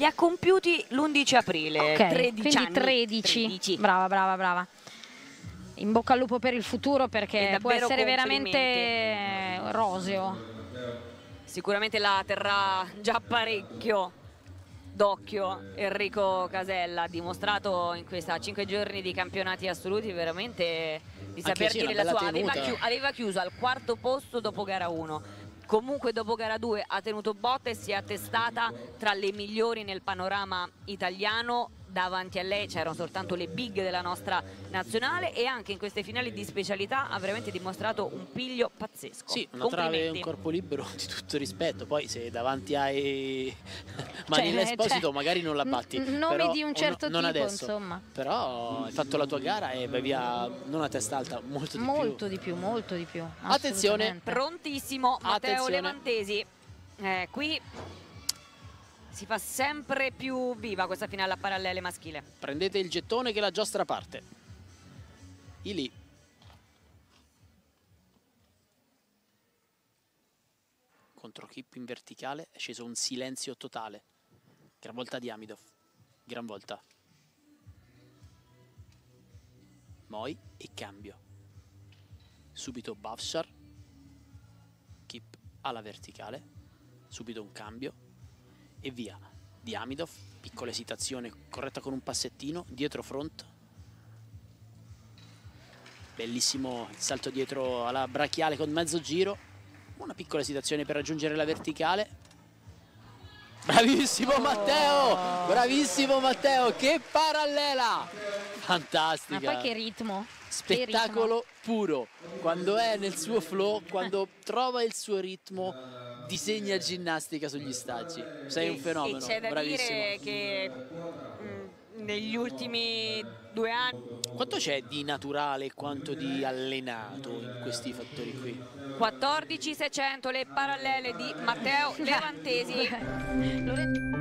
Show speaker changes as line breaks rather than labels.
li ha compiuti l'11 aprile,
Ok,
13
quindi
anni.
13. Brava, brava, brava. In bocca al lupo per il futuro, perché può essere veramente roseo.
Sicuramente la terrà già parecchio d'occhio Enrico Casella, ha dimostrato in questi 5 giorni di campionati assoluti veramente di saper dire la sua. Aveva chiuso al 4° posto dopo gara 1, comunque dopo gara 2 ha tenuto botta e si è attestata tra le migliori nel panorama italiano. Davanti a lei c'erano soltanto le big della nostra nazionale, e anche in queste finali di specialità ha veramente dimostrato un piglio pazzesco.
Sì, una trave e un corpo libero di tutto rispetto. Poi se davanti ai Manila Esposito magari non la batti,
nomi
però,
di un certo
non
tipo,
adesso.
insomma.
Però hai fatto la tua gara e vai via non a testa alta, molto di più.
Molto di più.
Attenzione,
prontissimo Matteo Levantesi. Qui si fa sempre più viva questa finale a parallele maschile.
Prendete il gettone che la giostra parte. Ili. Contro Kip in verticale è sceso un silenzio totale. Gran volta di Amidov. Gran volta. Moi e cambio. Subito Bafshar. Kip alla verticale. Subito un cambio. E via. Di Amidov, piccola esitazione corretta con un passettino, dietro front. Bellissimo il salto dietro alla brachiale con mezzo giro. Una piccola esitazione per raggiungere la verticale. Bravissimo Matteo! Bravissimo Matteo, che parallela! Fantastica!
Ma poi che ritmo!
Spettacolo puro, quando è nel suo flow, quando trova il suo ritmo, disegna ginnastica sugli staggi. Sei un fenomeno,
e c'è da dire che negli ultimi 2 anni
quanto c'è di naturale e quanto di allenato in questi fattori qui?
14.600 le parallele di Matteo Levantesi.